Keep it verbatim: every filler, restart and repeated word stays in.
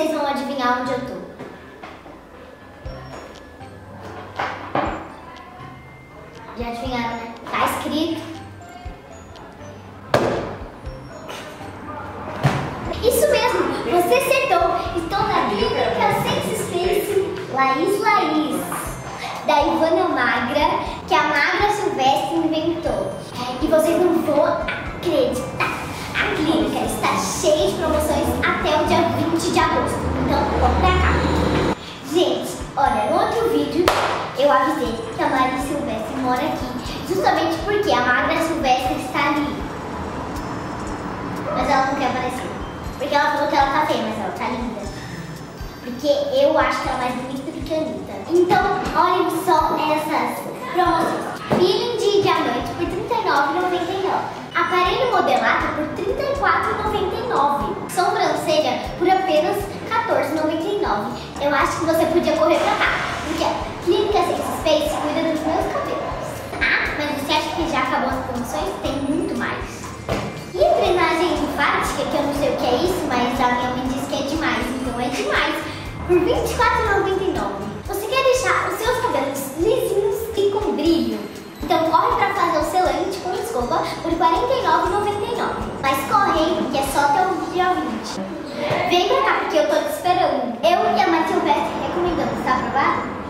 vocês vão adivinhar onde eu tô. Já adivinharam, né? Tá escrito. Isso mesmo, você acertou. Estou na clínica Sense Space Laís Laís, da Ivana Magra, que a Magra Silvestre inventou. E vocês não vão acreditar. A clínica está cheia de promoções até o dia vinte de agosto. Então, vamos pra cá. Gente, olha, no outro vídeo eu avisei que a Magra Silvestre mora aqui, justamente porque a Magra Silvestre está ali. Mas ela não quer aparecer. Porque ela falou que ela tá feia, mas ela tá linda. Porque eu acho que ela é mais bonita do que a Anitta. Então, olhem só essas promoções. Peeling de diamante por trinta e nove reais e noventa e nove centavos. Aparelho modelado por trinta e quatro reais e noventa e nove centavos. Sobrancelha por apenas quatorze reais e noventa e nove centavos. Eu acho que você podia correr pra cá. Porque a Clínica Sense Space cuida dos meus cabelos. Ah, mas você acha que já acabou as promoções? Tem muito mais. E a drenagem linfática, que eu não sei o que é isso, mas a minha mãe disse que é demais, então é demais, por vinte e quatro reais e noventa e nove centavos. Você quer deixar os seus cabelos lisinhos e com brilho? Então corre pra fazer o selante com escova por quarenta e nove reais e noventa e nove centavos. Mas corre, hein, porque é só até o dia vinte. Vem pra cá, porque eu tô te esperando. Eu e a Matilde recomendamos, tá aprovado?